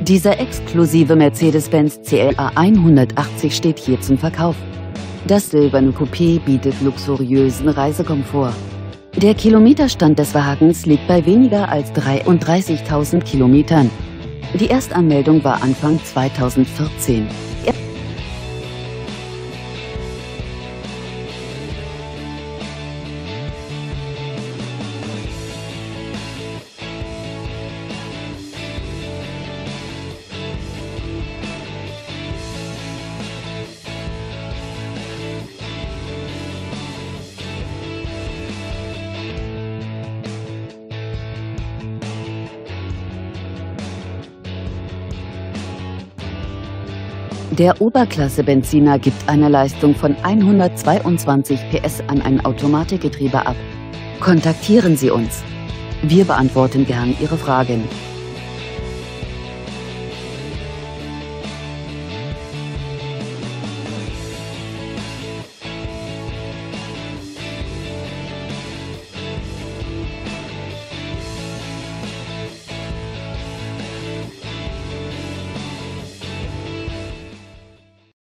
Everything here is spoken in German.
Dieser exklusive Mercedes-Benz CLA 180 steht hier zum Verkauf. Das silberne Coupé bietet luxuriösen Reisekomfort. Der Kilometerstand des Wagens liegt bei weniger als 33.000 Kilometern. Die Erstanmeldung war Anfang 2014. Der Oberklasse-Benziner gibt eine Leistung von 122 PS an ein Automatikgetriebe ab. Kontaktieren Sie uns. Wir beantworten gern Ihre Fragen.